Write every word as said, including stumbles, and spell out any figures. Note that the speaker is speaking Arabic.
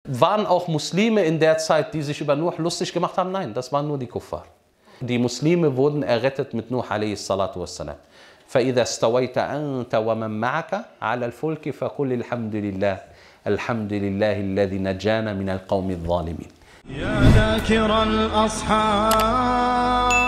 Waren auch Muslime in der Zeit, die sich über Nuh lustig gemacht haben? Nein, das waren nur die Kuffar. Die Muslime wurden errettet mit Nuh alayhi salatu wassalam. فإذا استويت أنت ومن معك على الفلك فقل الحمد لله الحمد لله الذي نجانا من القوم الظالمين. يا ذاكر الأصحاب